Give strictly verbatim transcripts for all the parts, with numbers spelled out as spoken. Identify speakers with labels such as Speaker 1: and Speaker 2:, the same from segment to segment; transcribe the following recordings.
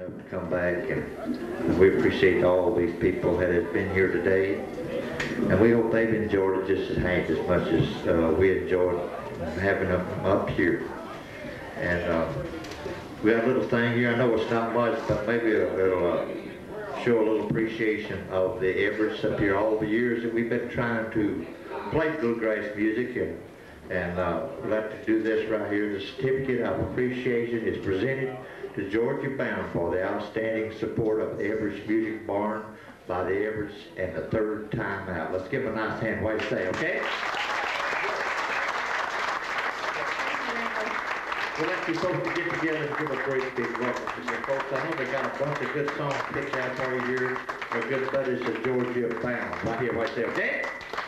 Speaker 1: enough to come back, and we appreciate all these people that have been here today, and we hope they've enjoyed it just as half as much as uh, we enjoyed having them up here. And uh, we got a little thing here. I know it's not much, but maybe it'll, it'll uh, show a little appreciation of the Everetts up here all the years that we've been trying to play bluegrass music, and and uh, we'd like to do this right here. The certificate of appreciation is presented to Georgia Bound for the outstanding support of Everett's Music Barn by the Everetts and the third time out. Let's give them a nice hand while you say, okay? We'd like you folks to get together and give a great big welcome to some folks. I know they got a bunch of good songs picked out for you here. They're good buddies of Georgia Bound. Right here while you say, okay?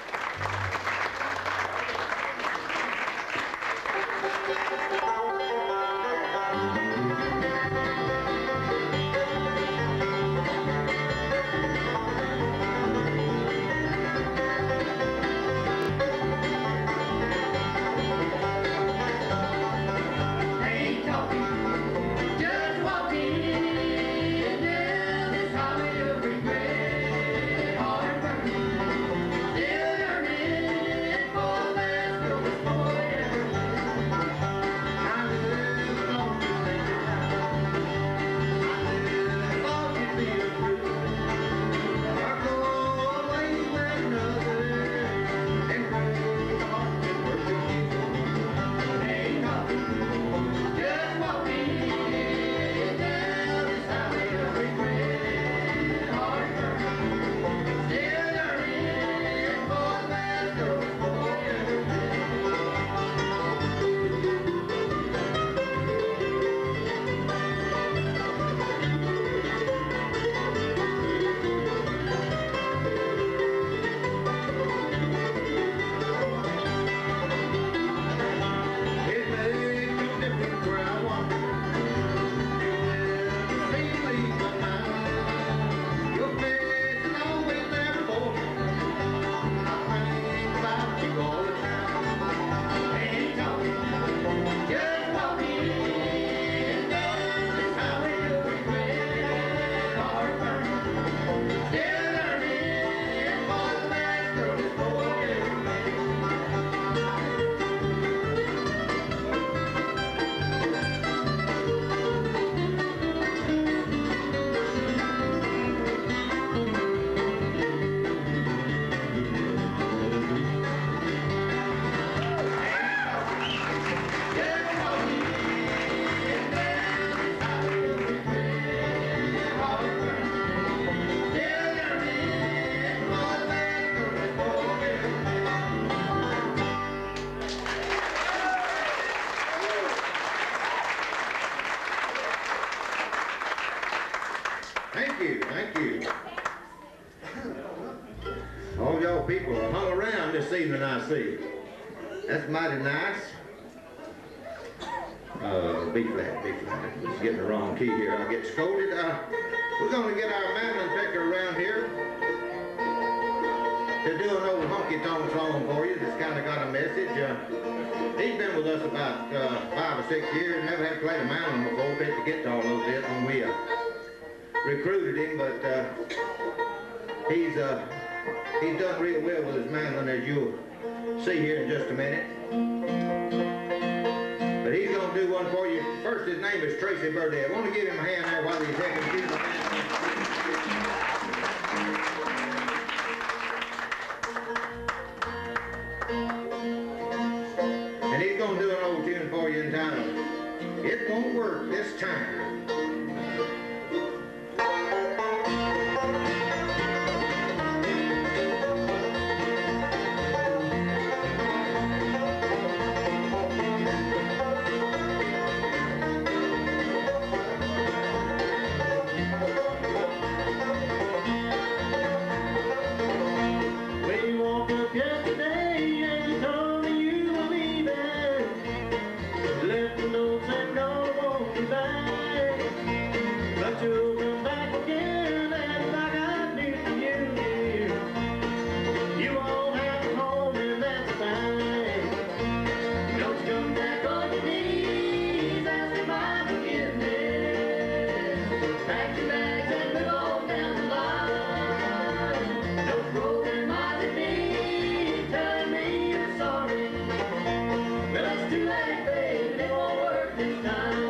Speaker 2: Thank you, thank you. All y'all people hung around this evening, I see. That's mighty nice. Uh, B flat, B flat. Just getting the wrong key here. I'll get scolded. Uh, we're going to get our mandolin picker around here to do an old honky-tonk song for you that's kind of got a message. Uh, he's been with us about uh, five or six years. Never had played a mandolin before. Bit to get to all those bits when we uh, recruited him, but uh, he's uh, he's done real well with his mandolin, as you'll see here in just a minute. But he's going to do one for you. First, his name is Tracy Burdell. I want to give him a hand there while he's taking the And he's going to do an old tune for you entitled, It Won't Work This Time.
Speaker 3: Pack your bags and move on down the line. Don't roll them eyes at me, telling me you're sorry. Well, it's too late, babe, it won't work this time.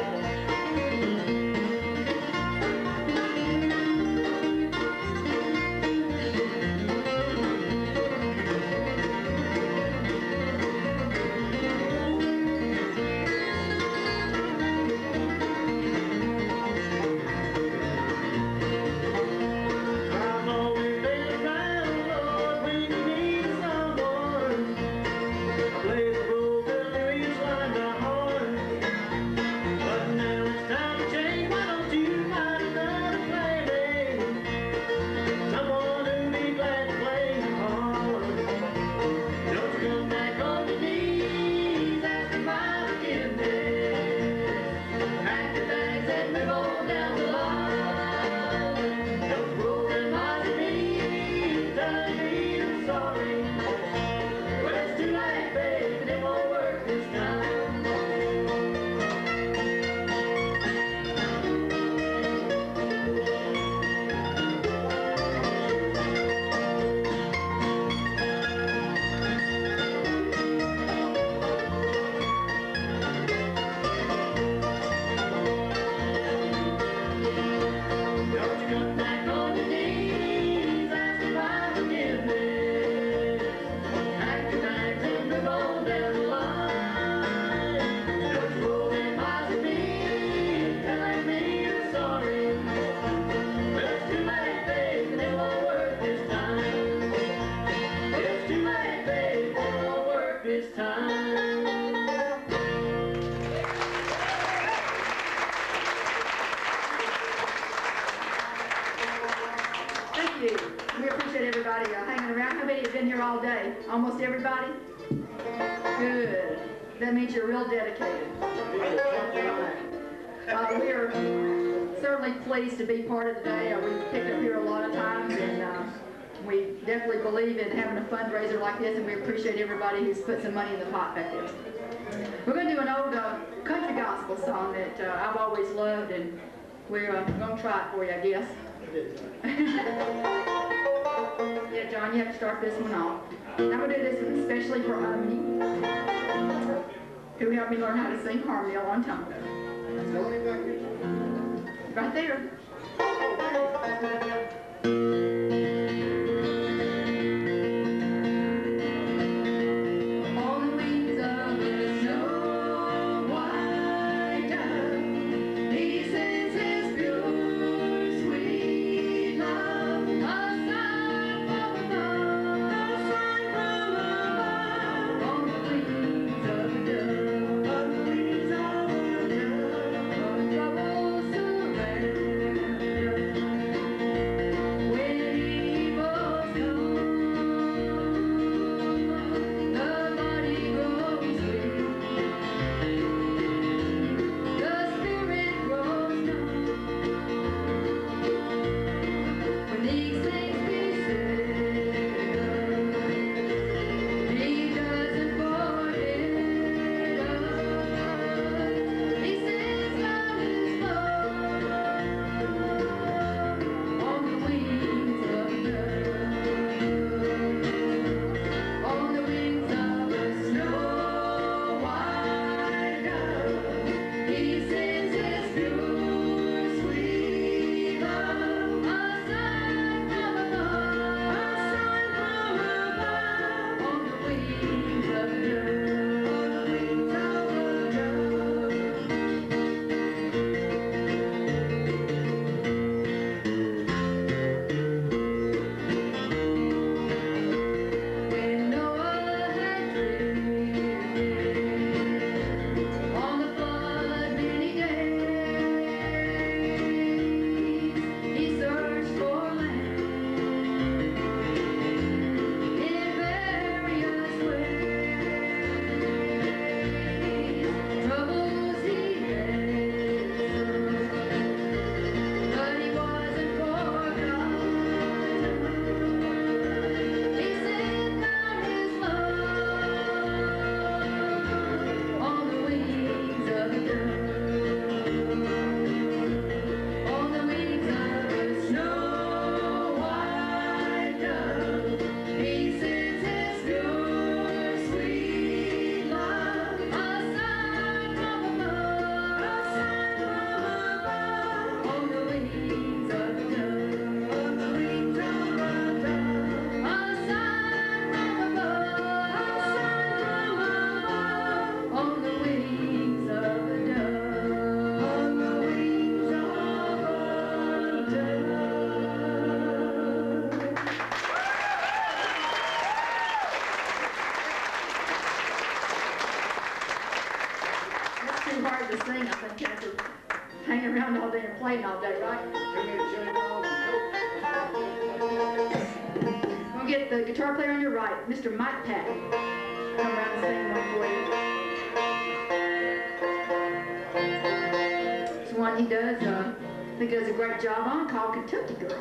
Speaker 4: All day. Almost everybody? Good. That means you're real dedicated. Uh, we are certainly pleased to be part of the day. Uh, we've picked up here a lot of times, and uh, we definitely believe in having a fundraiser like this, and we appreciate everybody who's put some money in the pot back there. We're going to do an old uh, country gospel song that uh, I've always loved, and we're uh, going to try it for you, I guess. Yeah, John, you have to start this one off. I'm going to do this one especially for Omni, who helped me learn how to sing harmony a long time ago. Right there.
Speaker 3: Trouble surrender.
Speaker 4: all day, right? We'll get the guitar player on your right, Mister Mike Patton. Come around and sing one for you. It's one he does, uh, I think he does a great job on, called Kentucky Girl.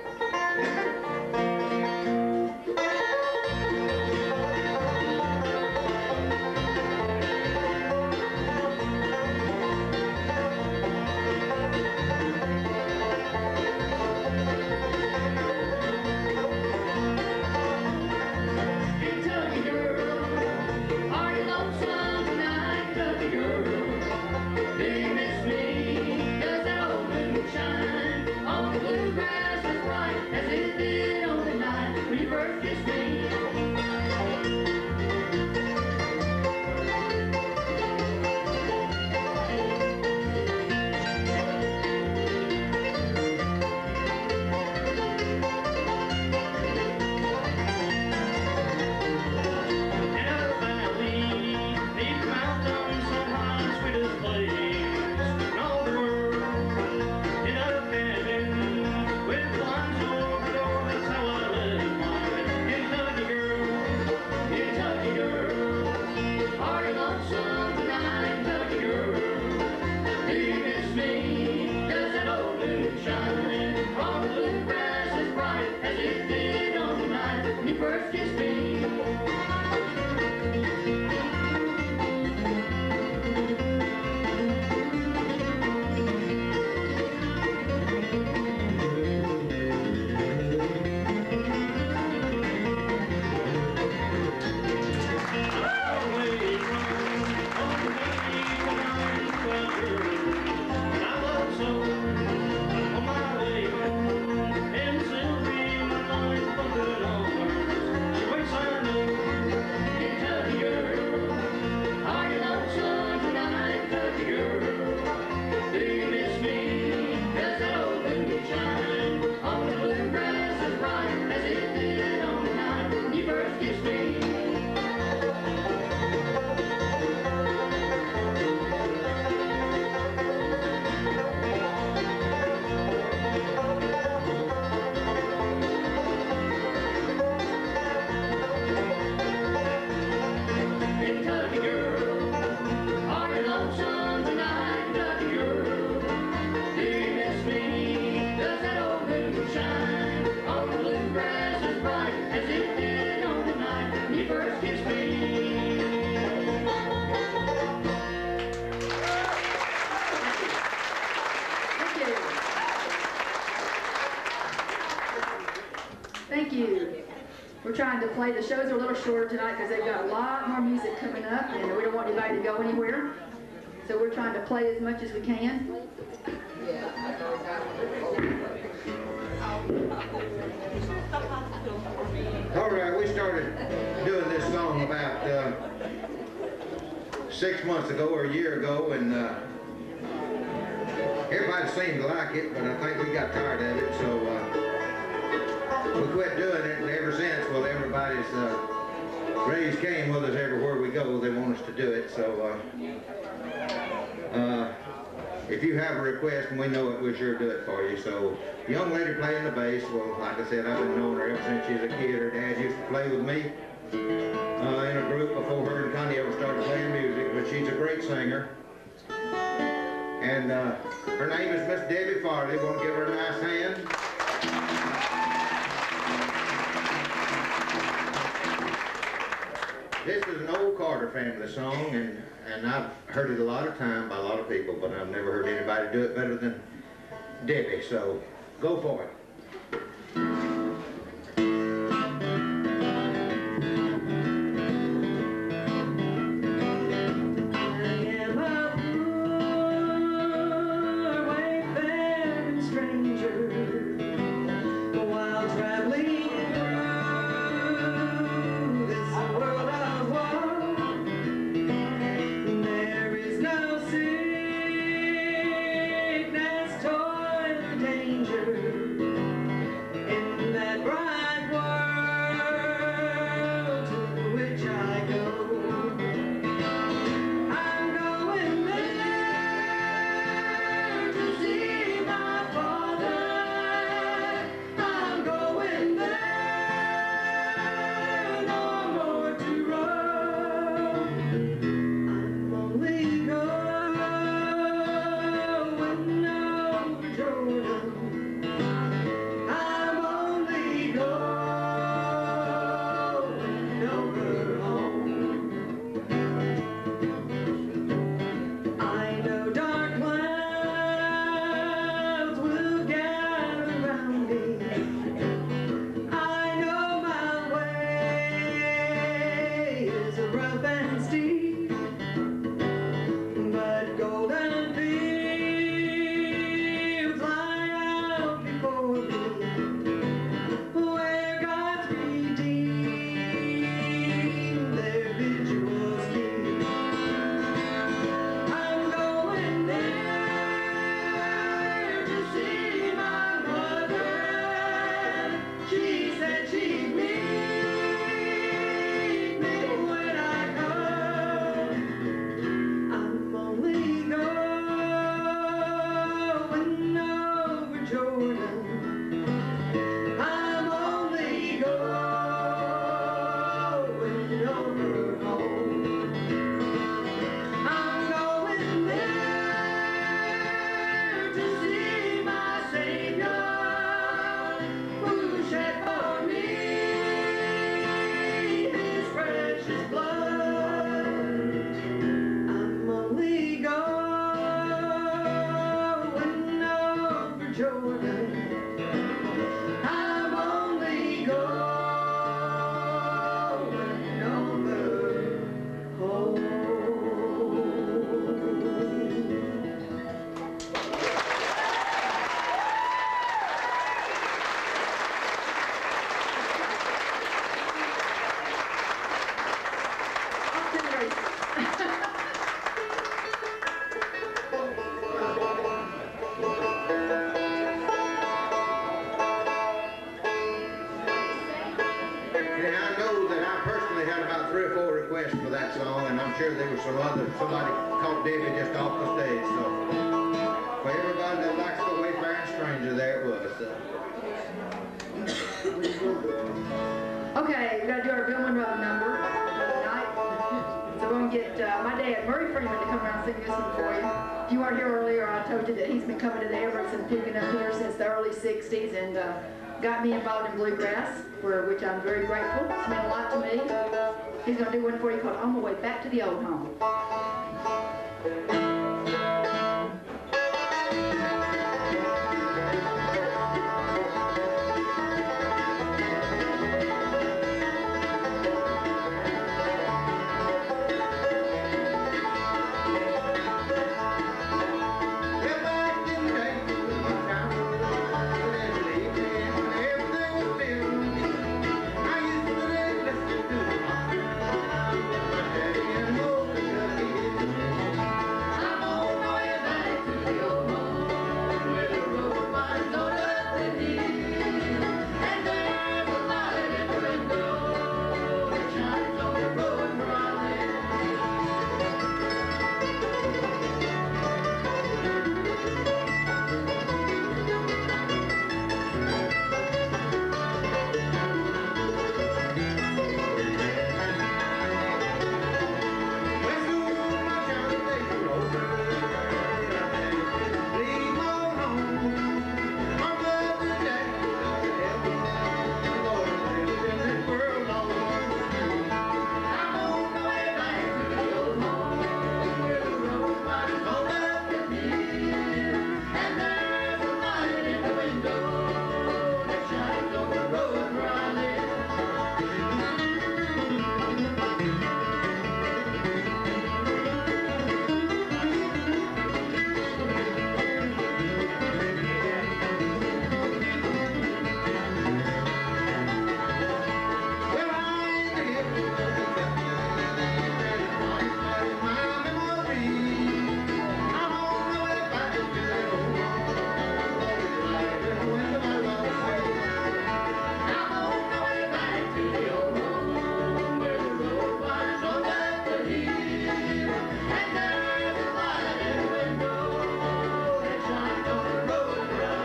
Speaker 4: We're trying to play. The shows are a little shorter tonight because they've got a lot more music coming up, and we don't want anybody to go anywhere. So we're trying to play as much as we can.
Speaker 2: All right, we started doing this song about uh, six months ago or a year ago, and uh, everybody seemed to like it, but I think we got tired of it, so uh, we quit doing it, and ever since, well, everybody's uh, raised Cain with us everywhere we go. They want us to do it, so uh, uh, if you have a request and we know it, we'll sure do it for you. So, the young lady playing the bass, well, like I said, I've been knowing her ever since she was a kid. Her dad used to play with me uh, in a group before her and Connie ever started playing music, but she's a great singer. And uh, her name is Miss Debbie Farley. Want to give her a nice hand? This is an old Carter family song, and, and I've heard it a lot of time by a lot of people, but I've never heard anybody do it better than Debbie, so go for it.
Speaker 3: Jordan. I'm only going over home. I'm going there to see my Savior who shed for me his precious blood. I'm only going over Jordan. I'm only going over home.
Speaker 4: Off to the races.
Speaker 2: And I know that I personally had about three or four requests for that song, and I'm sure there was some other, somebody caught Debbie just off the stage, so. For everybody that likes the Wayfaring Stranger, there it was, so.
Speaker 4: Okay, we gotta do our Bill Monroe number tonight. So we're gonna get uh, my dad, Murray Freeman, to come around and sing this one for you. If you weren't here earlier, I told you that he's been coming to the Everetts and picking up here since the early sixties and uh, got me involved in bluegrass, for which I'm very grateful. It's meant a lot to me. He's gonna do one for you called On My Way Back to the Old Home.
Speaker 2: Well, back in the day, when I was living, when everything was built, I used to live listening to the rock. My daddy and old Kentucky.
Speaker 3: I'm on my way back to the old home where the road winds on up the hill, and there's a light in the window that shines on the road where I live.
Speaker 2: Well, soon my Johnny days were over. Leave on home. My brother Jack was up to heaven. Lord, living in this world alone.
Speaker 3: I'm on my way back to the old home where the road winds on up the hill, and there's a light in the window that shines on the road where I live.
Speaker 2: Well, I ain't the hip that is twice but in my memory. I'm on my way back to the old home. Light in the window, my mother said.
Speaker 3: I'm on my way back to the old home where the road winds on up the hill, and there's a light in the window that shines on the road where I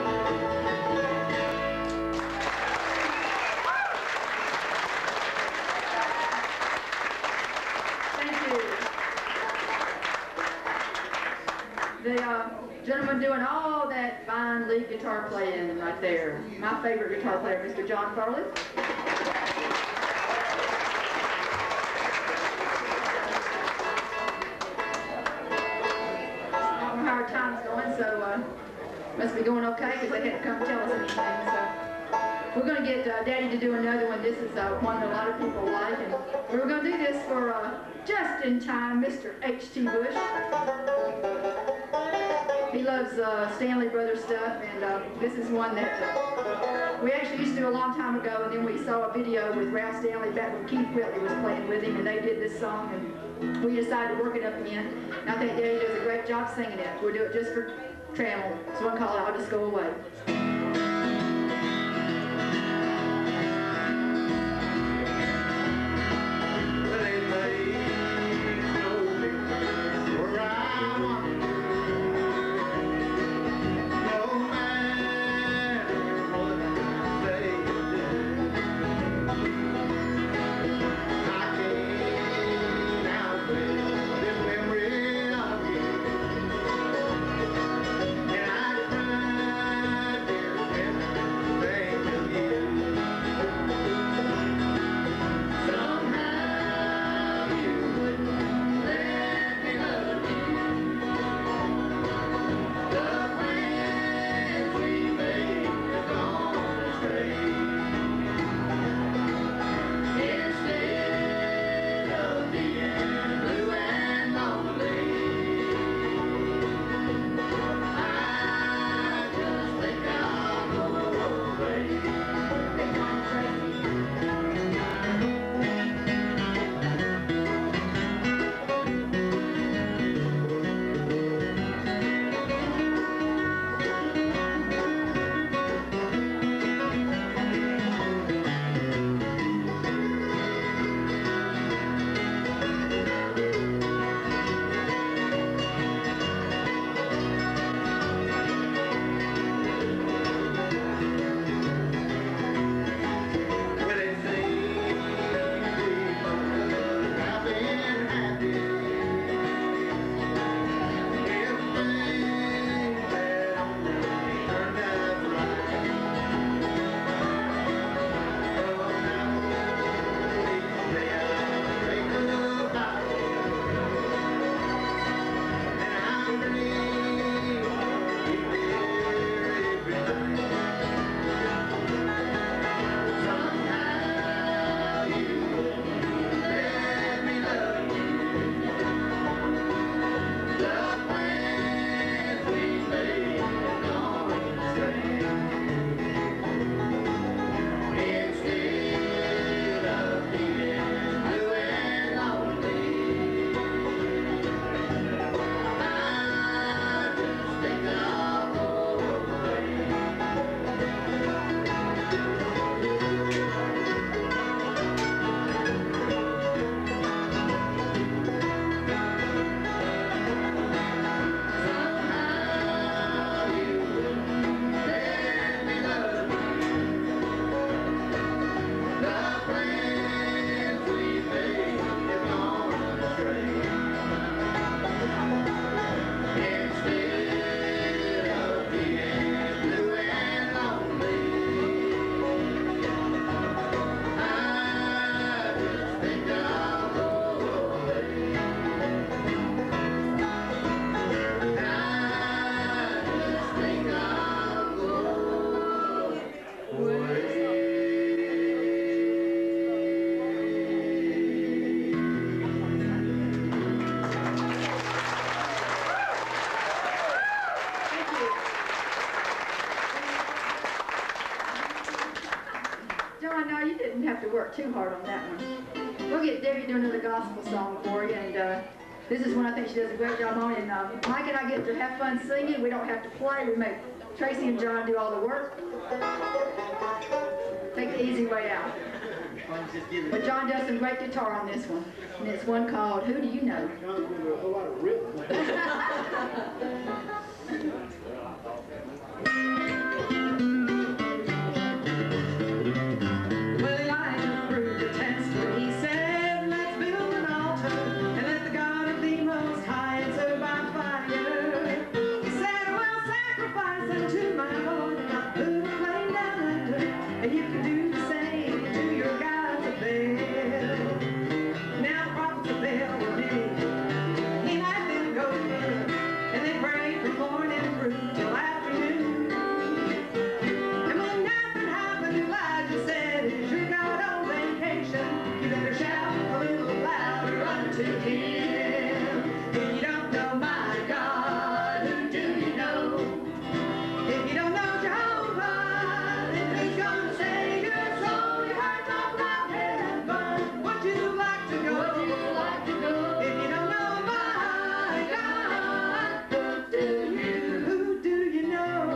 Speaker 4: Thank you. The uh, gentleman doing all that fine lead guitar playing right there. My favorite guitar player, Mister John Farley. I don't know how our time's going, so uh, must be going okay because they didn't come tell us anything. So we're going to get uh, Daddy to do another one. This is uh, one that a lot of people like, and we're going to do this for uh, just in time, Mister H T Bush. He loves uh, Stanley Brothers stuff, and uh, this is one that uh, we actually used to do a long time ago, and then we saw a video with Ralph Stanley back when Keith Whitley was playing with him, and they did this song, and we decided to work it up again. And I think Daddy does a great job singing it. We'll do it just for Trammell. It's one called I'll Just Go Away.
Speaker 2: Well, it makes no difference where I wander, no matter
Speaker 4: you didn't have to work too hard on that one. We'll get Debbie to do another gospel song for you, and uh, this is one I think she does a great job on. And uh, Mike and I get to have fun singing. We don't have to play. We make Tracy and John do all the work. Take the easy way out. But John does some great guitar on this one, and it's one called "Who Do You Know?"
Speaker 5: Well, Elijah proved the test when he said, "Let's build an altar and let the God of the Most High answer by fire." He said, "Well, sacrifice unto my Lord, and I'll put a flame down under, and you can do the same to your gods of Baal." Now the prophets of Baal were many. He let them go further, and they prayed from morning through till afternoon. And when nothing happened, Elijah said, "Is your God on vacation? You better shout a little louder unto him. If you don't know my God, who do you know? If you don't know Jehovah, then who's gonna save your soul? You heard talk about heaven. Would you like to go?
Speaker 3: Would you like to go?
Speaker 5: If you don't know my God, who do you? Who do you know?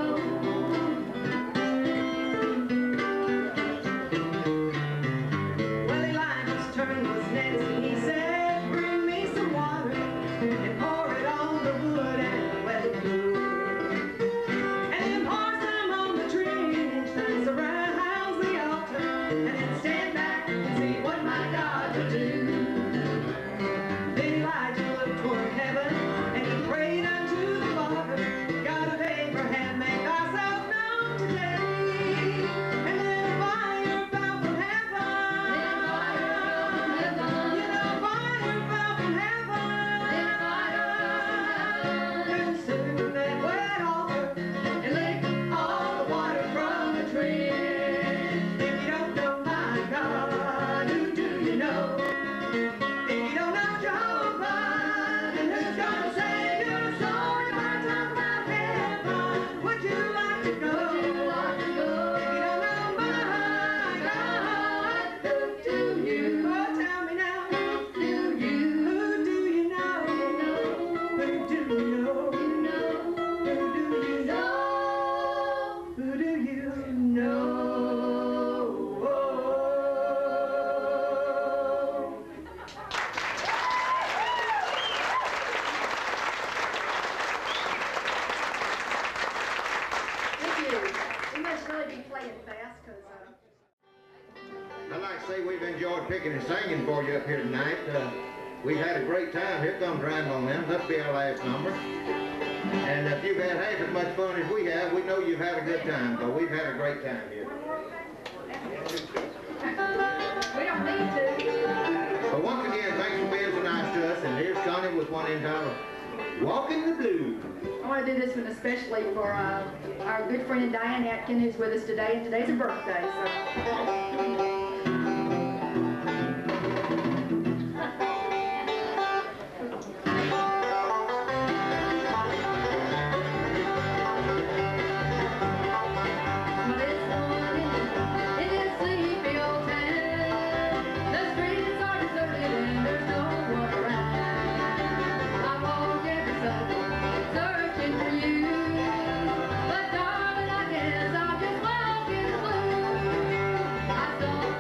Speaker 5: Well, Elijah's turn was next, and he said, "Bring me some water and pour it on the wood and let it cool. And then pour some on the tree and turn surrounds the altar, and then stand back and see what my God will do." Then Elijah looked toward heaven, and he prayed unto the Father, "God of Abraham, make thyself known today." And then fire fell from heaven. You know, fire fell from heaven. Consumed that wet altar and licked all the water from the tree. If you don't know my God, who do you know? If you don't know Jehovah, then who's gonna save your soul? You wanna talk about heaven? Would you like to go? If you don't know my God, who do you? Oh, tell me now. Who do you? Who do you know? Who do you know? Who do you know? Who do you know?
Speaker 4: Thank you. We must really be playing fast, because uh,
Speaker 2: I'd like to say we've enjoyed picking and singing for you up here tonight. Uh, we've had a great time. Here comes Randal now. That'll be our last number. And if you've had half as much fun as we have, we know you've had a good time, but we've had a great time here.
Speaker 4: we don't need to.
Speaker 2: But once again, thanks for being so nice to us. And here's Connie with one entitled Walking the Blues.
Speaker 4: I want to do this one especially for uh, our good friend Diane Atkin, who's with us today, and today's her birthday. So.
Speaker 3: Well, it's morning in this sleepy old town. The streets are deserted and there's no one around. I walk every Sunday searching for you, but darling, I guess I'll just walk in the blue. I saw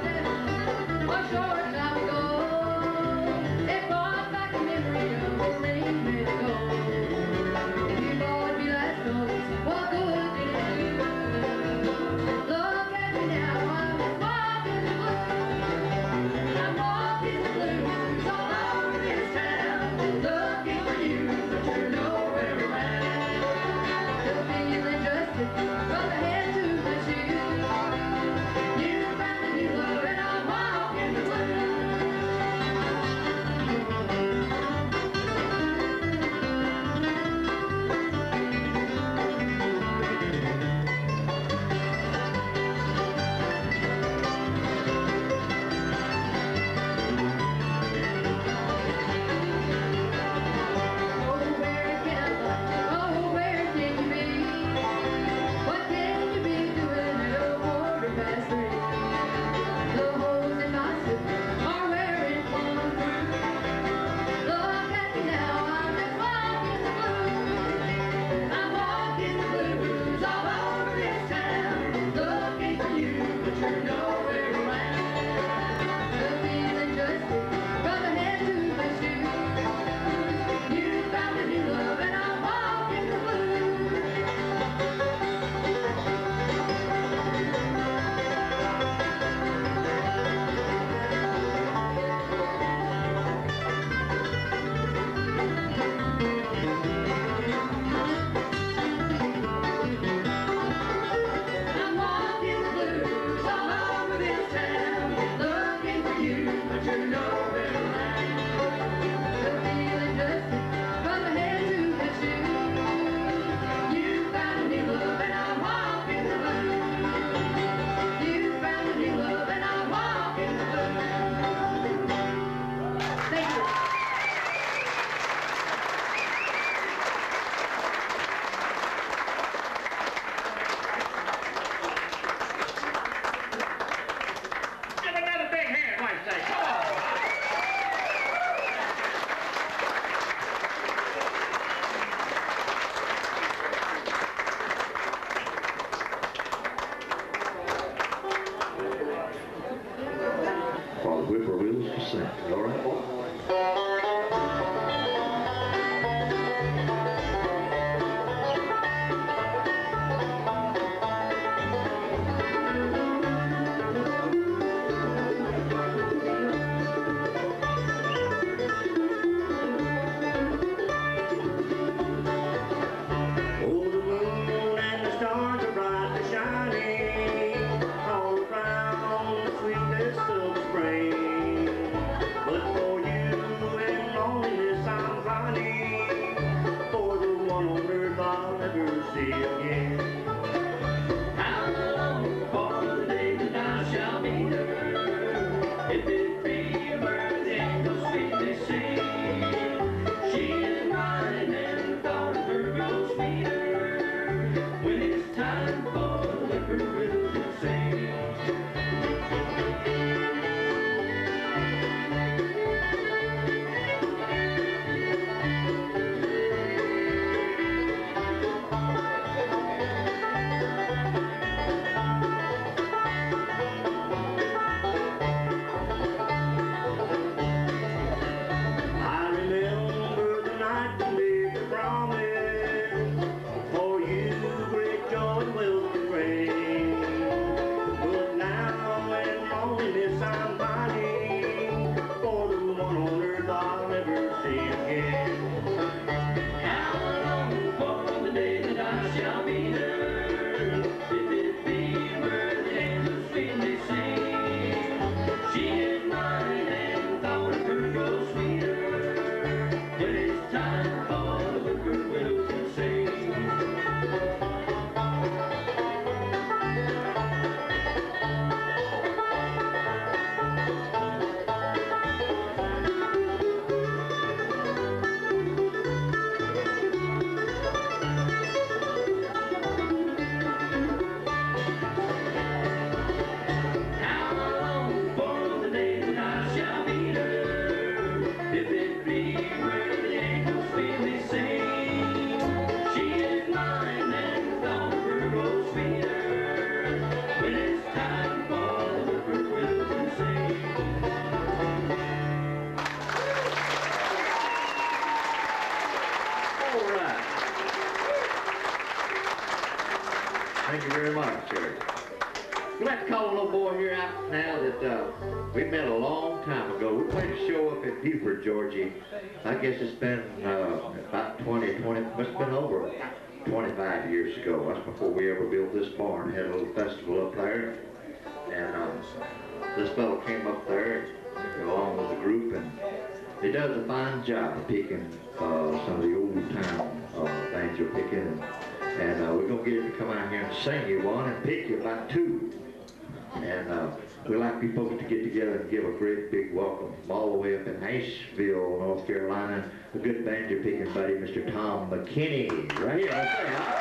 Speaker 1: sing. All right, boy?
Speaker 2: Thank you very much, Jerry. We'd like to call a little boy here out now that uh, we met a long time ago. We played a show up in Beaufort, Georgia. I guess it's been uh, about twenty, twenty, must have been over twenty-five years ago. That's before we ever built this barn. Had a little festival up there. And um, this fellow came up there along with the group, and he does a fine job of picking uh, some of the old time uh, banjo picking. And uh, we're going to get him to come out here and sing you one and pick you about two. And uh, we'd like you folks to get together and give a great big welcome from all the way up in Asheville, North Carolina, a good banjo picking buddy, Mister Tom McKinney. Right here, right there, huh?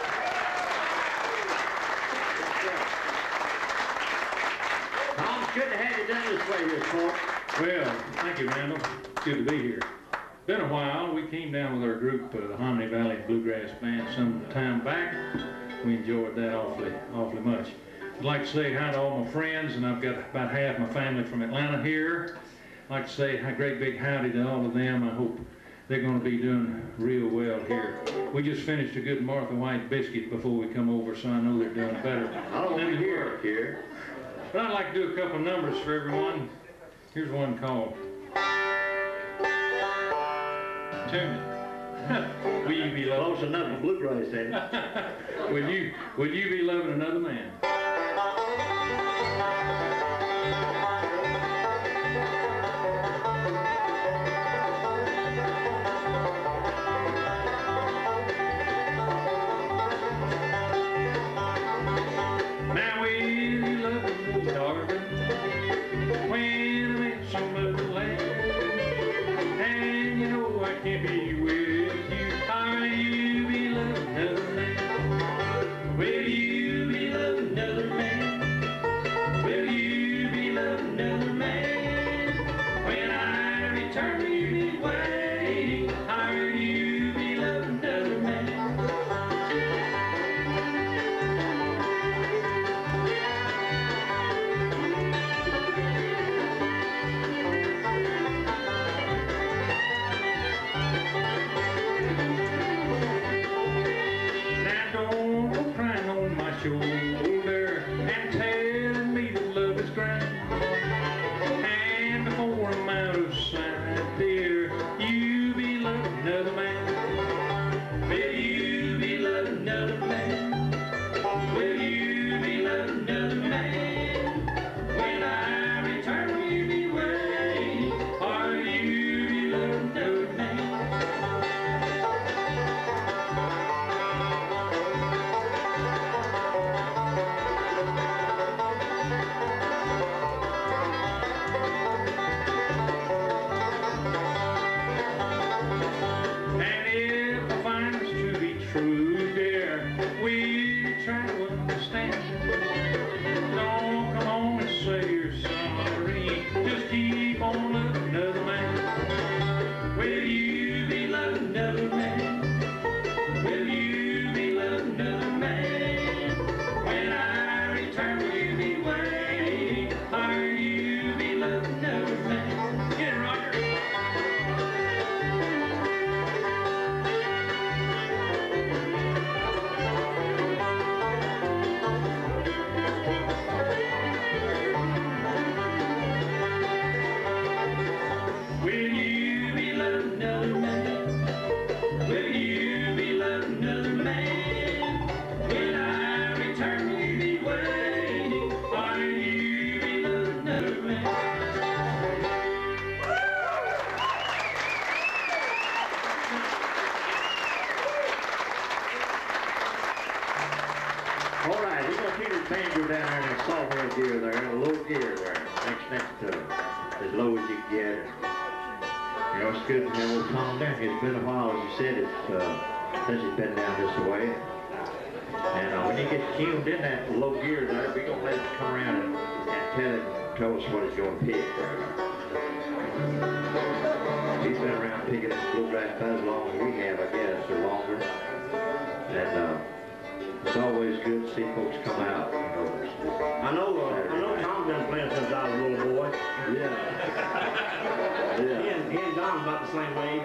Speaker 2: Tom, it's good to have you done this way here, sport.
Speaker 6: Well, thank you, Randal. It's good to be here. Been a while. We came down with our group, uh, the Hominy Valley Bluegrass Band, some time back. We enjoyed that awfully, awfully much. I'd like to say hi to all my friends, and I've got about half my family from Atlanta here. I'd like to say a great big howdy to all of them. I hope they're going to be doing real well here. We just finished a good Martha White biscuit before we come over, so I know they're doing better.
Speaker 2: I don't want to hear it here.
Speaker 6: But I'd like to do a couple numbers for everyone. Here's one called Tune It. Will you be loving?
Speaker 2: Close enough for bluegrass, ain't it?
Speaker 6: Will you, will you be loving another man? Now will you love me, darling, when I met some other lad? And you know I can't be with you. Are you be loving another man? Will you be loving another man? Will you be loving shoulder and telling me that love is grand. And before I'm out of sight, dear, you be loving another man. Will you be loving another man? Will you be loving another man? When I return, will you be waiting? Or will you be loving another man? And if I find this to be true, dear, will you try to understand? Don't come on and say you're sorry. Just keep on loving another man. Will you be loving another man? Will you be loving another man? When I return, will you be waiting? Or will you be loving another man? Get it, Roger. Will you be loving another man? Will you be loving another man? When I return, will you be waiting? Or will you be loving another man?
Speaker 1: All right, we're going to keep his banjo down there in the sawmill gear there, in a low gear there, next next to him, as low as you can get it. You know, it's good to have a little calm down. It's been a while, as you said, it's, uh, since he's been down this way. And uh, when he gets tuned in that low gear there, we're going to let him come around and, and tell him, tell us what he's going to pick there. He's been around picking this bluegrass about as long as we have, I guess, or longer. And uh, it's always good to see folks come out. You know,
Speaker 7: I know, uh, I know Tom's been playing since I was a little boy.
Speaker 1: yeah.
Speaker 7: He
Speaker 1: Yeah.
Speaker 7: and, he and Don's about the same age.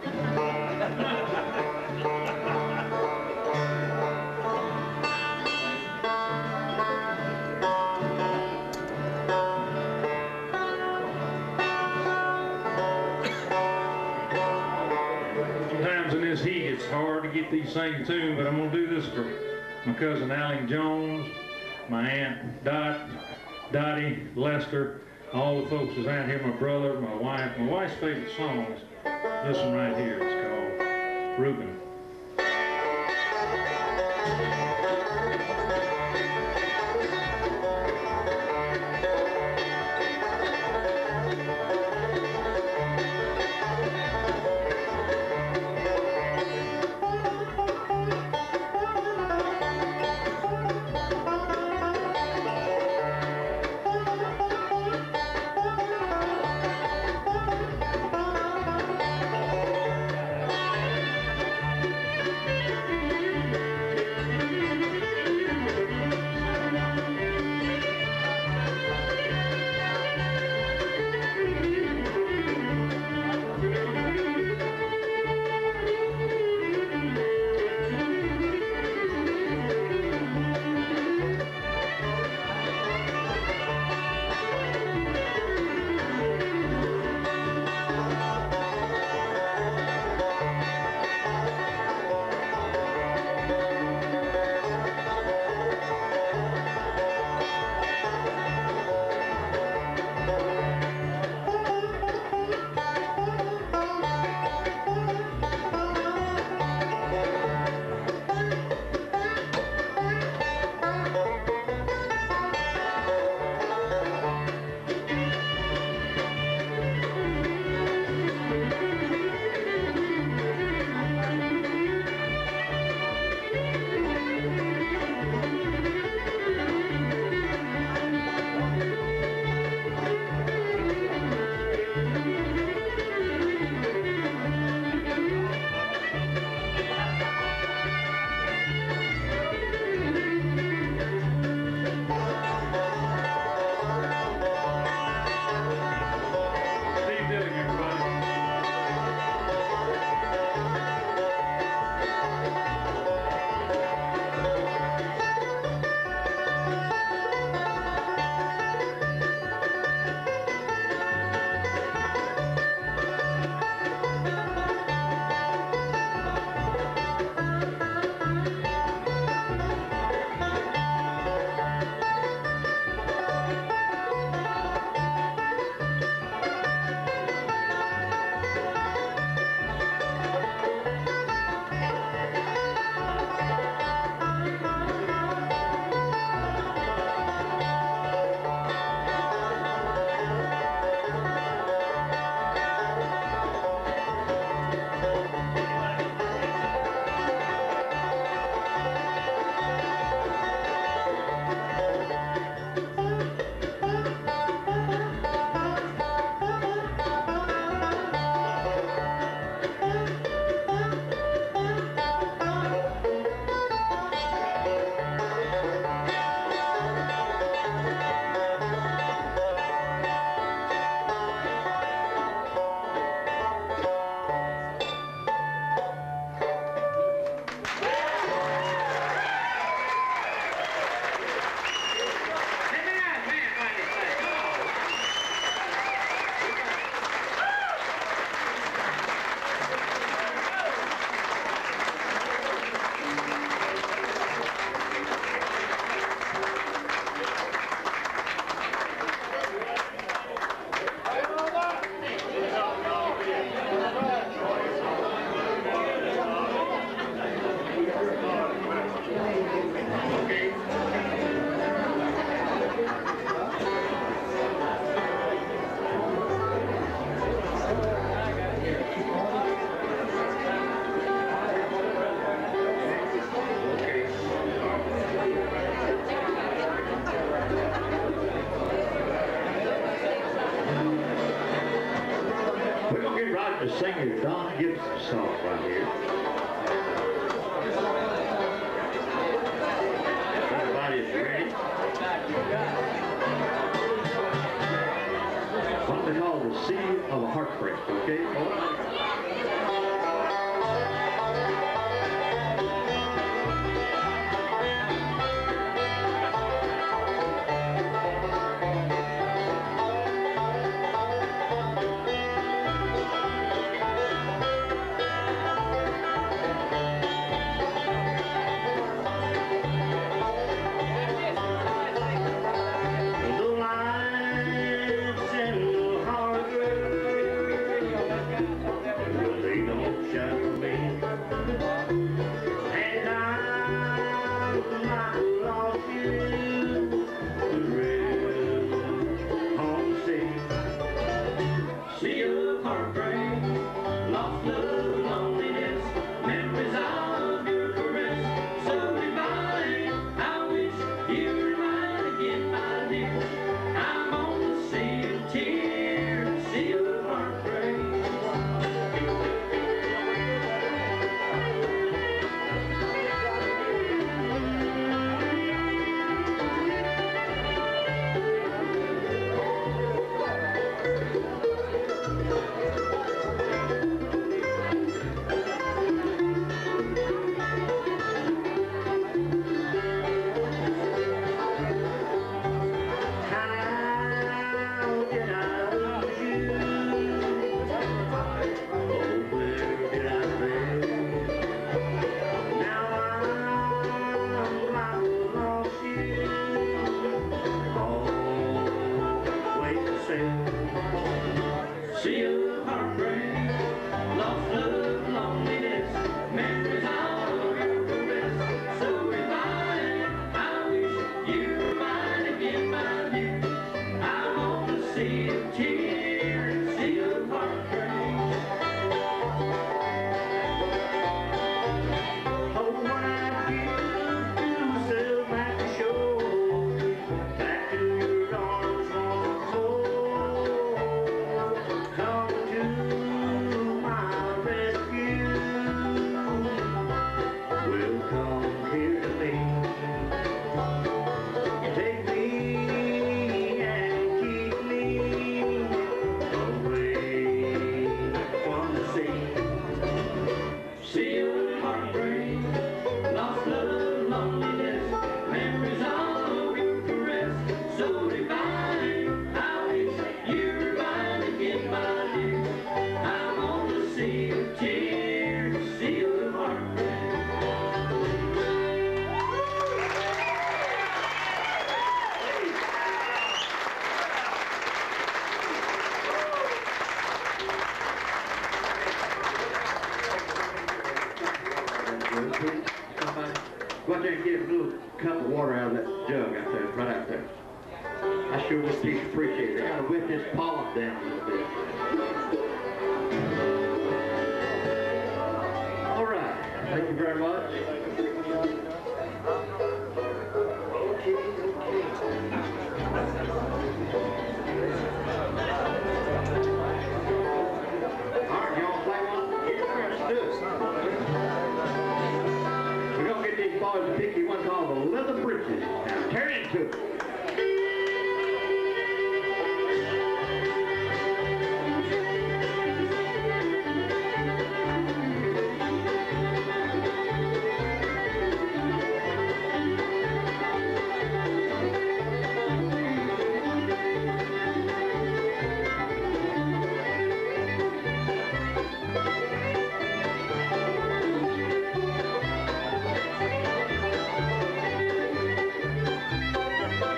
Speaker 6: Sometimes in this heat, it's hard to get these things tuned, but I'm going to do this for my cousin Allen Jones, my aunt Dot, Dottie, Lester, all the folks that's out here, my brother, my wife. My wife's favorite song is this one right here. It's called Reuben.
Speaker 1: the singer Don Gibson song right here. Everybody's ready. What they call the Sea of Heartbreak, okay, boys? Go out there and get a little cup of water out of that jug out there, right out there. I sure would appreciate it. I gotta whip this pollen down a little bit. All right, thank you very much. Okay, okay. All right, y'all play one? Yeah, let's do it. We're gonna get these boys to pick you one called the Leather Britches. Now turn into it.
Speaker 3: Thank you.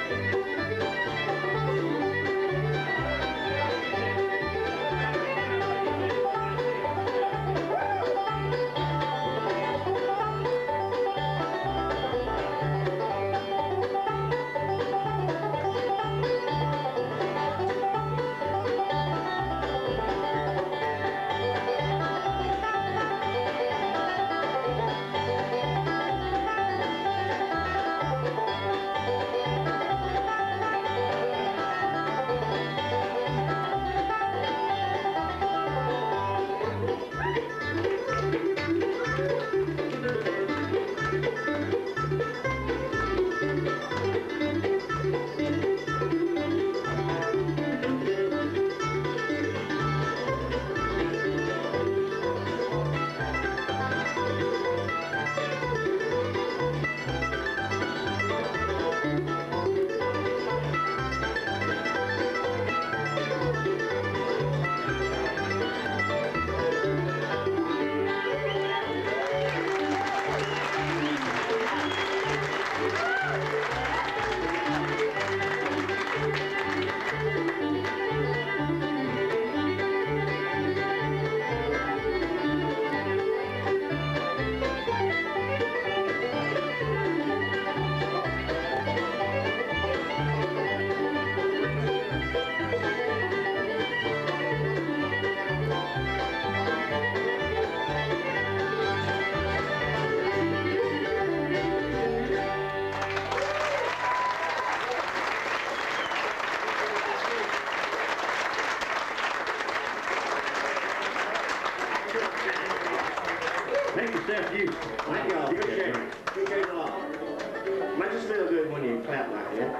Speaker 1: you.
Speaker 7: Thank y'all. Appreciate it. Appreciate it a lot. Makes us feel good when you clap like that.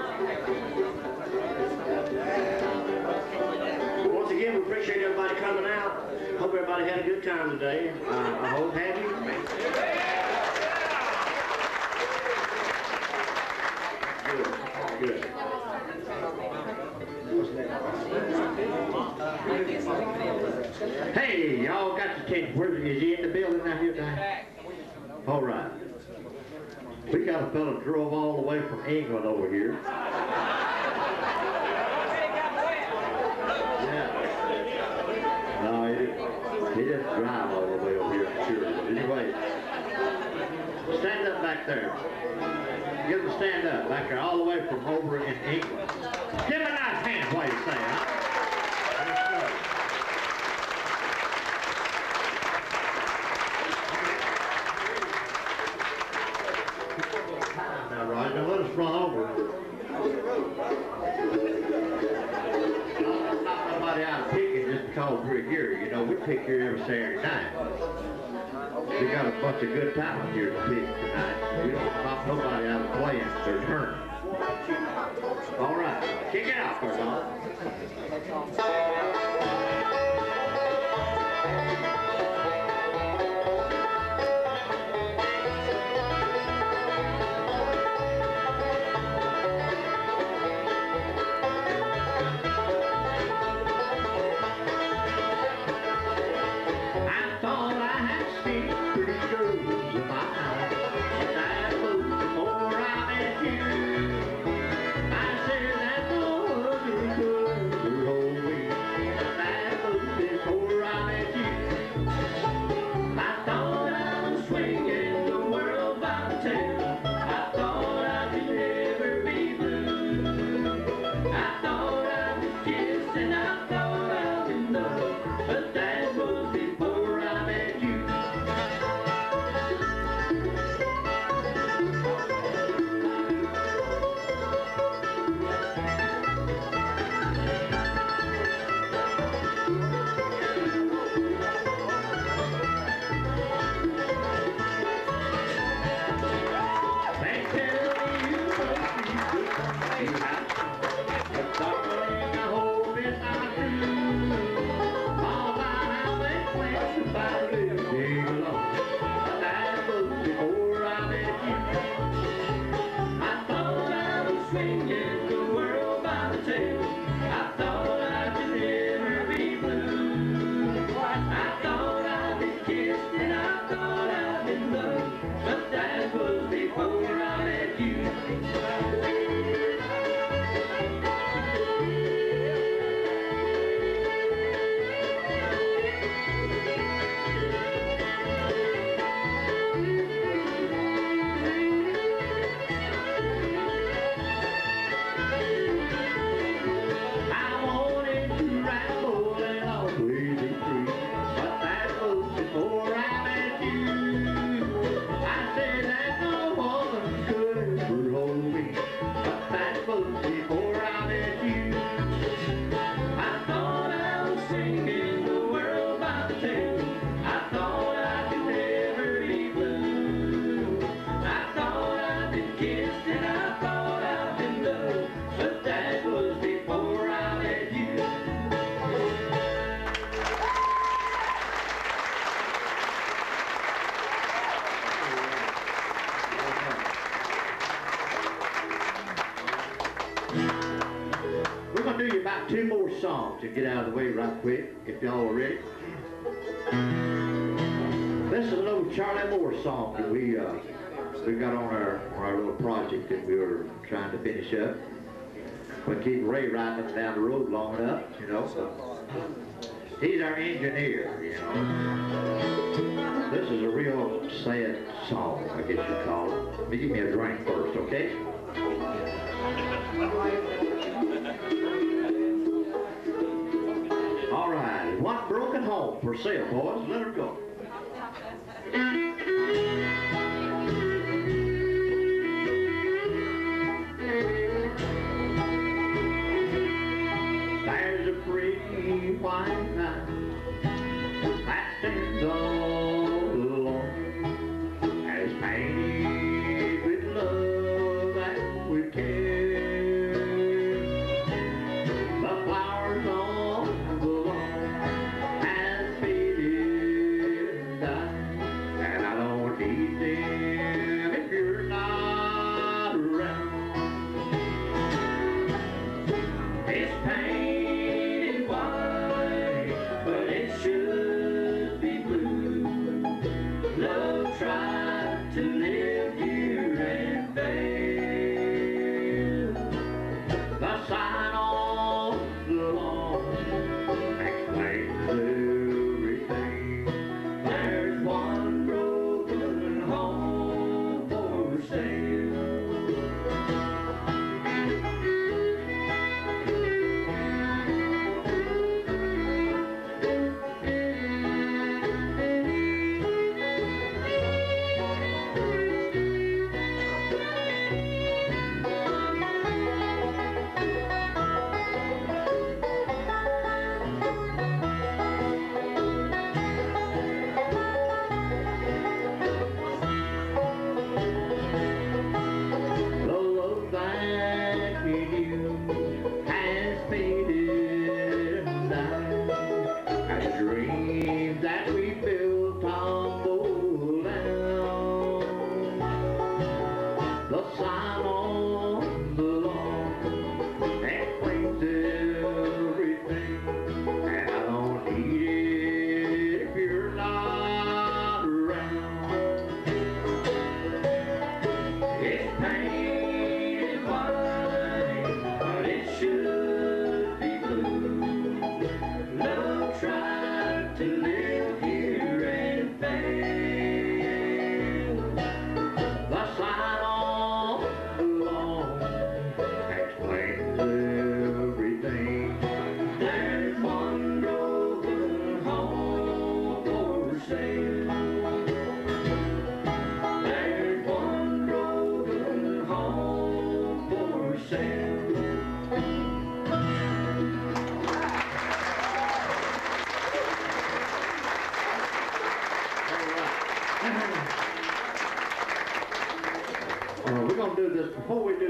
Speaker 7: Once again, we appreciate everybody coming out. Hope everybody had a good time today. Uh, I hope have you. Good. Good.
Speaker 1: Hey, y'all got to take, where, is he in the building out here tonight? All right. We got a fellow drove all the way from England over here. Yeah. No, he didn't, he didn't drive all the way over here, for sure. But anyway, stand up back there. Get him to stand up back there, all the way from over in England. Give him a nice hand while you say, huh? Now, Roger, don't let us run over. Don't knock nobody out of picking just because we're here. You know, we pick here every Saturday night. We got a bunch of good talent here to pick tonight. We don't knock nobody out of playing their turn. All right, kick it out, Cardinal. Two more songs to get out of the way right quick, if y'all are ready. This is a little Charlie Moore song that we uh, we got on our on our little project that we were trying to finish up. But keep Ray riding up down the road long enough, you know. He's our engineer, you know. This is a real sad song, I guess you call it. Let me give me a drink first, okay? All right, one broken home for sale, boys. Let her go. There's a pretty white knight that stands all alone.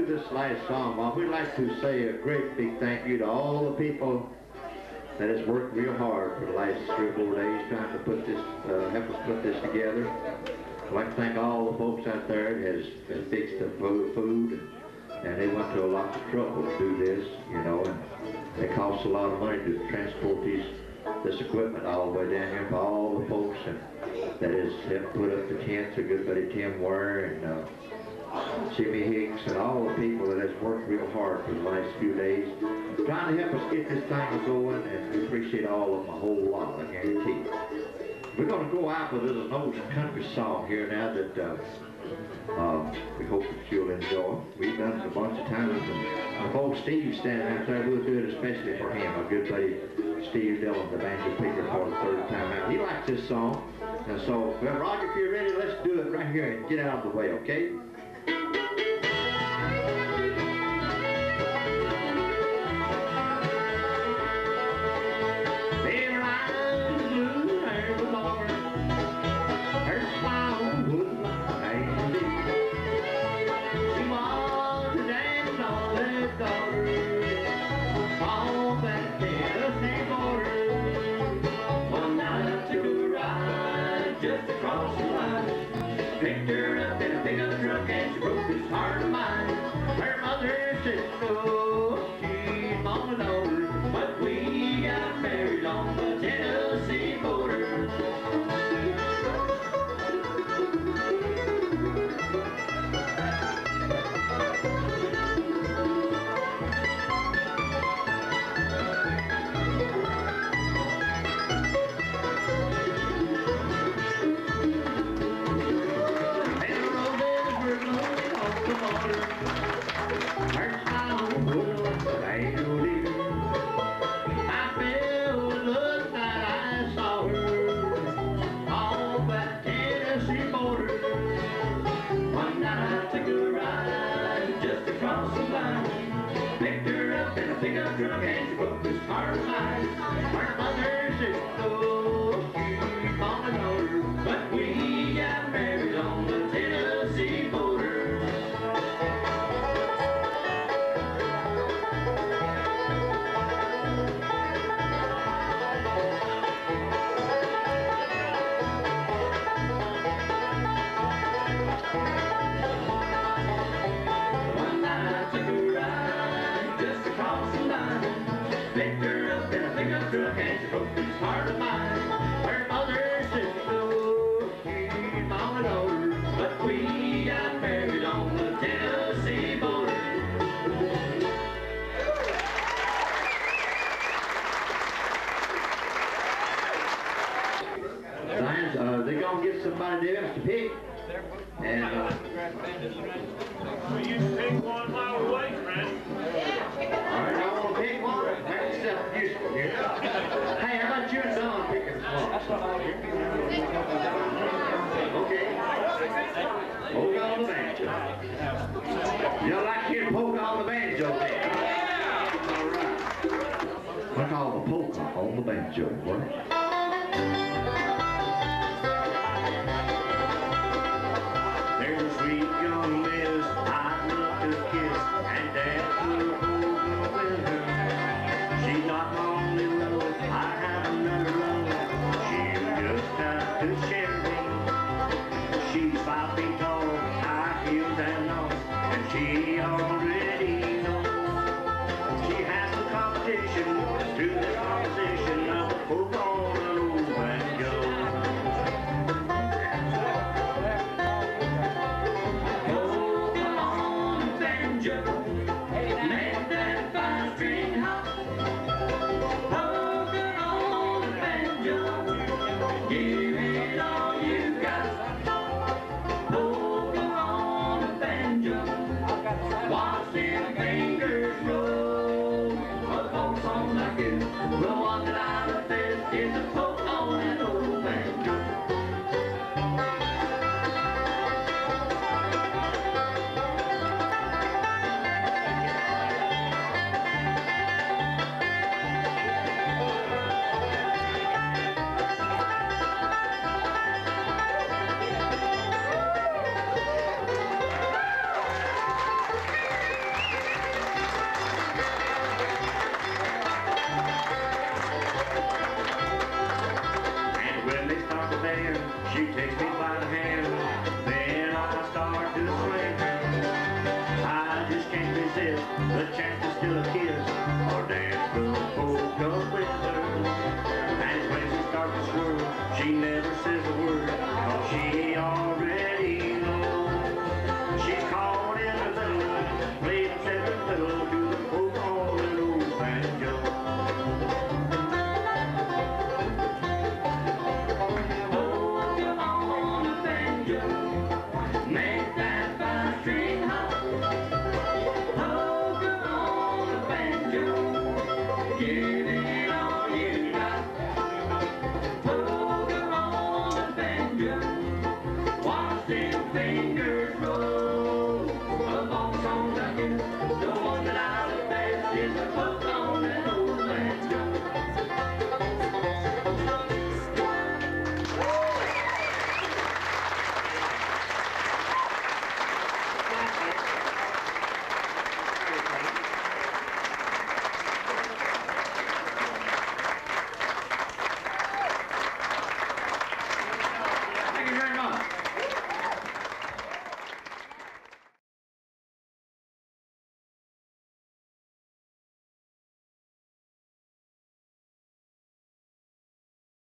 Speaker 2: this last song, Mom, we'd like to say a great big thank you to all the people that has worked real hard for the last three or four days trying to put this, uh, help us put this together. I'd like to thank all the folks out there that has, has fixed the food, food and they went to a lot of trouble to do this, you know, and it costs a lot of money to transport these, this equipment all the way down here for all the folks and that has helped put up the tents, our good buddy Tim Ware and uh, Jimmy Hicks and all the people that has worked real hard for the last few days trying to help us get this thing going, and we appreciate all of them a whole lot, I guarantee you. We're going to go out with a little old country song here now that uh, uh, we hope that you'll enjoy. We've done it a bunch of times, and if old Steve's standing out there, we'll do it especially for him, our good buddy Steve Dillon, the banjo picker, for the third time out. He likes this song, and so, well, Roger, if you're ready, let's do it right here and get out of the way, okay? Somebody else to pick. And uh,
Speaker 3: well, you pick one while we wait, friend.
Speaker 2: All right, I want to pick one. Make yourself useful here. Hey, how about you and Don picking one? Okay. Poke on the banjo. You like here to poke on the banjo then? All right. I call the polka on the banjo, right?
Speaker 7: live, the chance to steal a kiss or dance